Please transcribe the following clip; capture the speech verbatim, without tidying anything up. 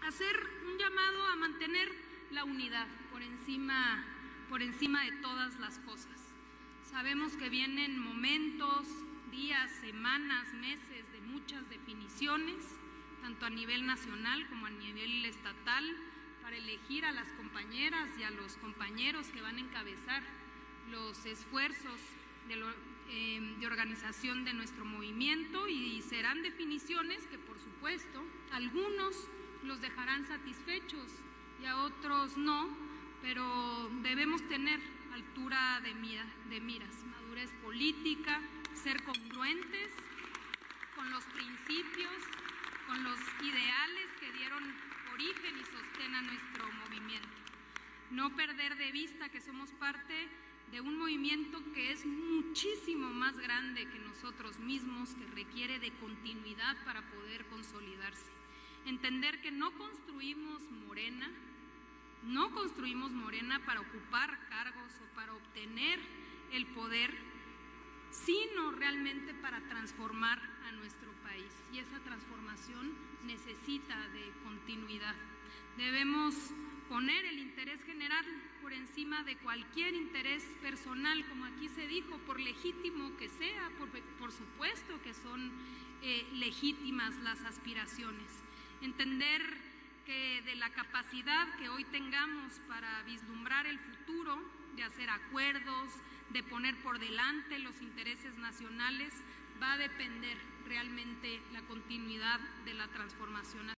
hacer un llamado a mantener la unidad por encima, por encima de todas las cosas. Sabemos que vienen momentos, días, semanas, meses de muchas definiciones, tanto a nivel nacional como a nivel estatal, para elegir a las compañeras y a los compañeros que van a encabezar los esfuerzos de, lo, eh, de organización de nuestro movimiento, y serán definiciones que, por supuesto, algunos los dejarán satisfechos y a otros no, pero debemos tener altura de, mira, de miras, madurez política, ser congruentes con los principios, con los ideales que dieron origen y sostén a nuestro movimiento. No perder de vista que somos parte de un movimiento que es muchísimo más grande que nosotros mismos, que requiere de continuidad para poder consolidarse. Entender que no construimos Morena, no construimos Morena para ocupar cargos o para obtener el poder, sino realmente para transformar a nuestro país, y esa transformación necesita de continuidad. Debemos poner el interés general por encima de cualquier interés personal, como aquí se dijo, por legítimo que sea, por, por supuesto que son eh, legítimas las aspiraciones. Entender que de la capacidad que hoy tengamos para vislumbrar el futuro, de hacer acuerdos, de poner por delante los intereses nacionales, va a depender realmente la continuidad de la transformación.